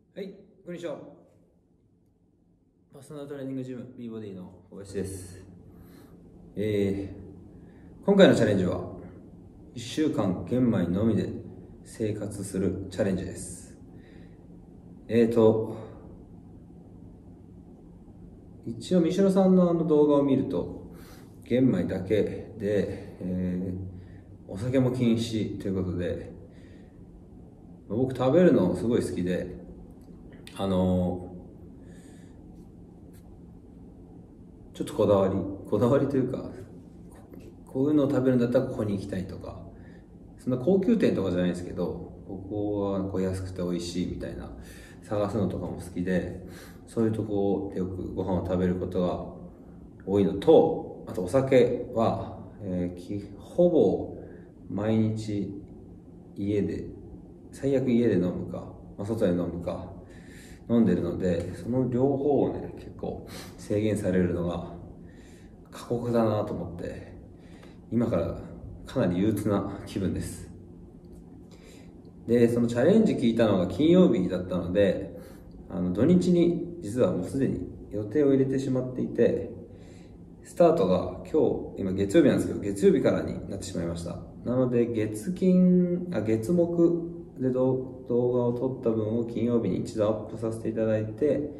はい、こんにちは。パーソナルトレーニングジム B ボディの小林です。今回のチャレンジは1週間玄米のみで生活するチャレンジです。一応三代さんの動画を見ると玄米だけで、お酒も禁止ということで、僕食べるのすごい好きで、ちょっとこだわりというか、こういうのを食べるんだったらここに行きたいとか、そんな高級店とかじゃないですけど、ここはこう安くて美味しいみたいな探すのとかも好きで、そういうとこでよくご飯を食べることが多いのと、あとお酒は、ほぼ毎日家で、最悪家で飲むか、外で飲むか飲んでるので、その両方をね結構制限されるのが過酷だなと思って、今からかなり憂鬱な気分です。で、そのチャレンジ聞いたのが金曜日だったので、土日に実はもうすでに予定を入れてしまっていて、スタートが今月曜日なんですけど、月曜日からになってしまいました。なので、月木で動画を撮った分を金曜日に一度アップさせていただいて、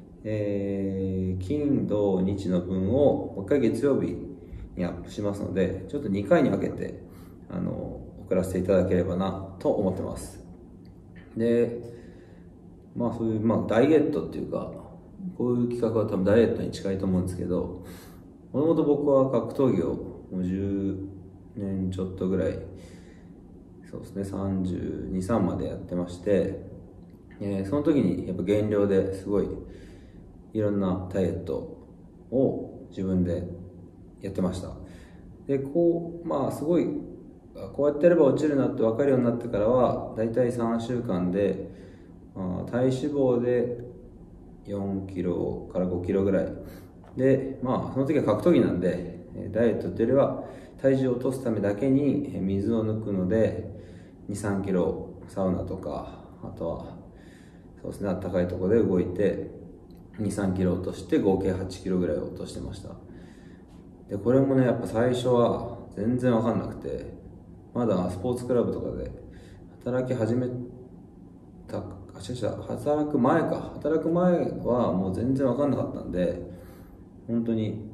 金土日の分をもう一回月曜日にアップしますので、ちょっと2回に分けて送らせていただければなと思ってます。で、そういう、ダイエットっていうか、こういう企画は多分ダイエットに近いと思うんですけど、もともと僕は格闘技をもう10年ちょっとぐらい、そうですね、32、3までやってまして、その時にやっぱ減量ですごいいろんなダイエットを自分でやってました。で、すごい、こうやってやれば落ちるなって分かるようになってからは、だいたい3週間で、体脂肪で4キロから5キロぐらい。で、その時は格闘技なんで、ダイエットっていうよりは、体重を落とすためだけに水を抜くので、2、3キロサウナとか、あとは、そうですね、あったかいところで動いて、2、3キロ落として合計8キロぐらい落としてました。で、これもね、やっぱ最初は全然わかんなくて、まだスポーツクラブとかで働き始めた、働く前か。働く前はもう全然わかんなかったんで、本当に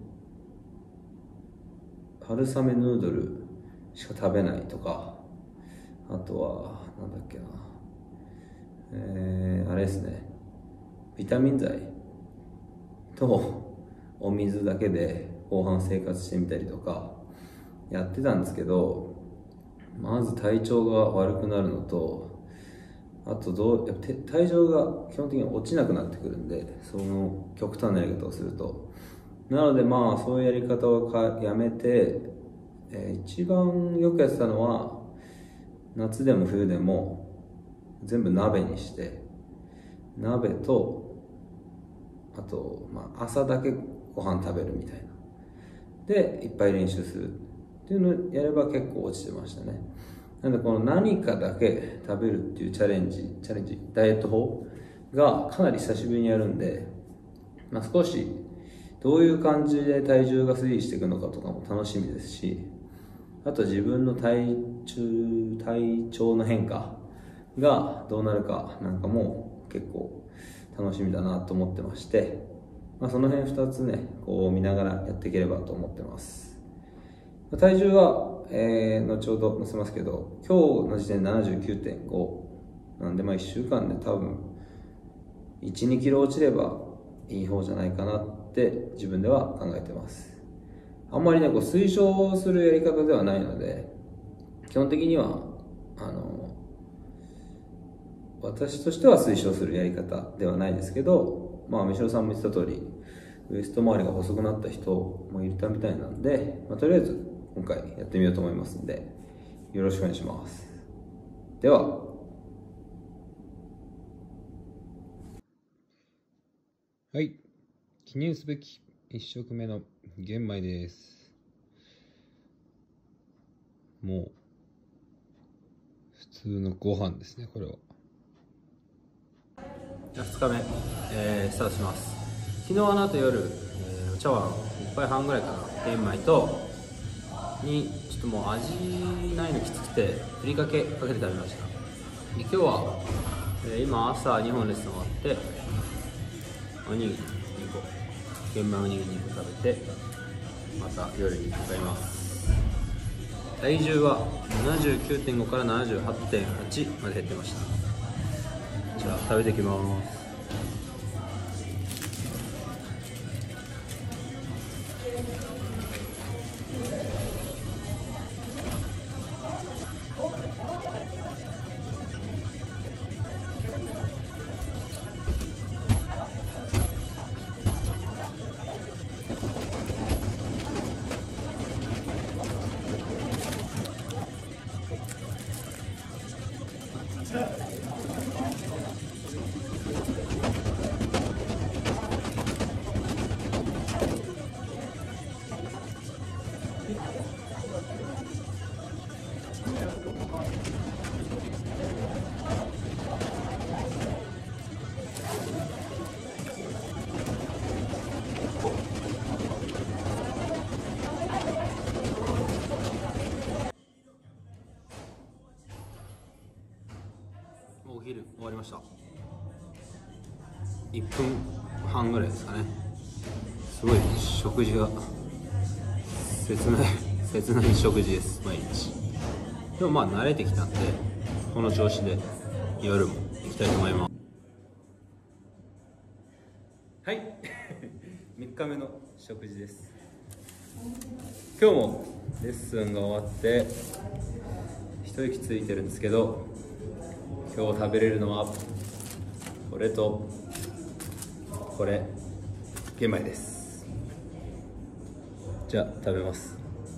春雨ヌードルしか食べないとか、あとは、なんだっけな、あれですね、ビタミン剤とお水だけで後半生活してみたりとかやってたんですけど、まず体調が悪くなるのと、あとやっぱ体重が基本的に落ちなくなってくるんで、その極端なやり方をすると、なのでそういうやり方をやめて、一番よくやってたのは夏でも冬でも全部鍋にして、鍋とあと、朝だけご飯食べるみたいなでいっぱい練習するっていうのをやれば結構落ちてましたね。なのでこの何かだけ食べるっていうチャレンジダイエット法がかなり久しぶりにやるんで、少しどういう感じで体重が推移していくのかとかも楽しみですし、あと自分の体調の変化がどうなるかなんかも結構楽しみだなと思ってまして、その辺2つねこう見ながらやっていければと思ってます。体重は、後ほど載せますけど、今日の時点で 79.5 なんで、1週間で多分 1、2キロ落ちればいい方じゃないかなって自分では考えてます。あんまりねこう推奨するやり方ではないので、基本的には私としては推奨するやり方ではないですけど、三代さんも言ってた通りウエスト周りが細くなった人もいたみたいなんで、とりあえず今回やってみようと思いますので、よろしくお願いします。では、はい、記念すべき1食目の玄米です。もう普通のご飯ですね、これは。 2日目、スタートします。昨日あの後夜、お茶碗1杯半ぐらいかな、玄米とにちょっともう味ないのきつくてふりかけかけて食べました。で今日は、今朝2本レッスン終わっておにぎり2個、玄米おにぎり2個食べてまた夜に向かいます。体重は 79.5 から 78.8 まで減ってました。じゃあ食べていきます。お昼終わりました。1分半ぐらいですかね。すごい食事が切ない食事です、毎日。でもまあ慣れてきたんで、この調子で夜も行きたいと思います。 はい3日目の食事です。今日もレッスンが終わって一息ついてるんですけど、今日食べれるのはこれとこれ、玄米です。じゃあ食べます。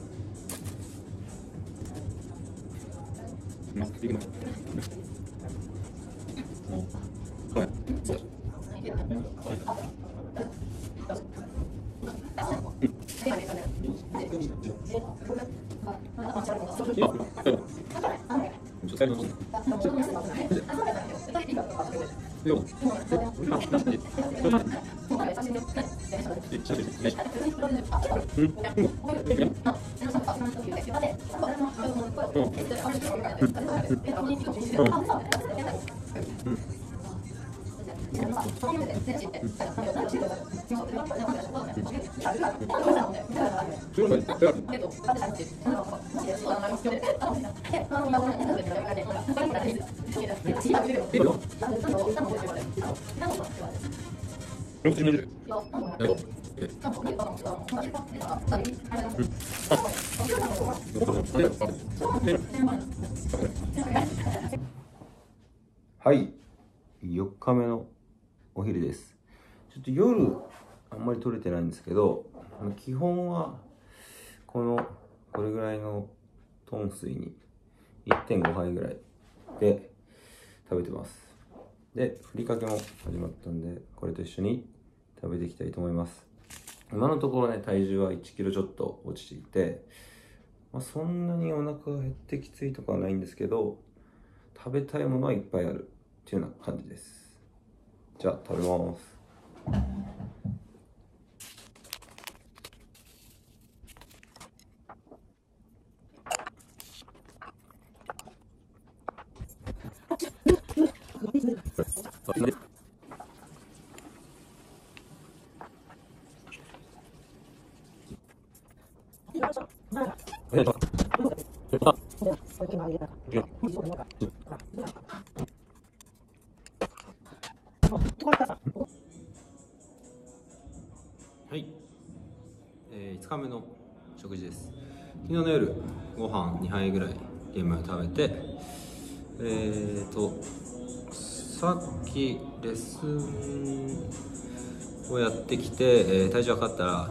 はい、4日目のお昼です。ちょっと夜あんまり取れてないんですけど、基本はこれぐらいのトン水に 1.5 杯ぐらいで食べてます。で、ふりかけも始まったんで、これと一緒に食べていきたいと思います。今のところね、体重は1キロちょっと落ちていて、そんなにお腹が減ってきついとかはないんですけど、食べたいものはいっぱいあるっていうような感じです。じゃあ食べます。 はい、5日目の食事です。昨日の夜ご飯2杯ぐらい玄米を食べて、さっきレッスンをやってきて、体重測ったら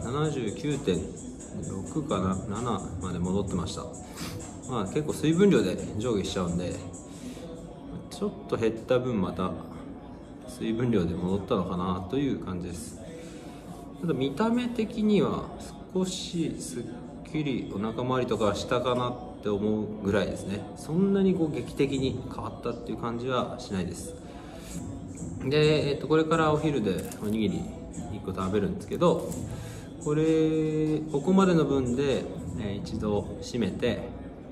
79.6 かな7まで戻ってました。結構水分量で上下しちゃうんで、ちょっと減った分また水分量で戻ったのかなという感じです。ただ見た目的には少しすっきりお腹周りとかしたかなって思うぐらいですね。そんなに劇的に変わったっていう感じはしないです。 で、これからお昼でおにぎり1個食べるんですけど、ここまでの分で、一度締めて、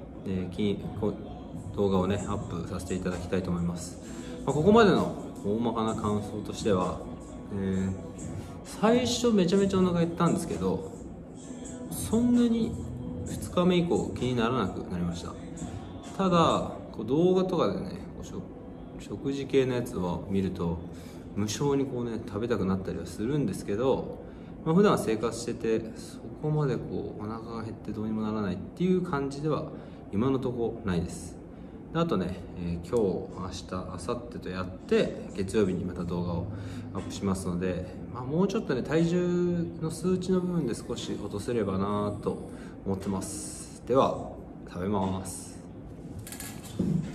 動画をねアップさせていただきたいと思います。ここまでの大まかな感想としては、最初めちゃめちゃお腹減ったんですけど、そんなに2日目以降気にならなくなりました。ただ動画とかでね食事系のやつを見ると無性に食べたくなったりはするんですけど、普段生活しててそこまでお腹が減ってどうにもならないっていう感じでは今のところないです。あとね、今日明日明後日とやって月曜日にまた動画をアップしますので、もうちょっとね体重の数値の部分で少し落とせればなと思ってます。では食べます。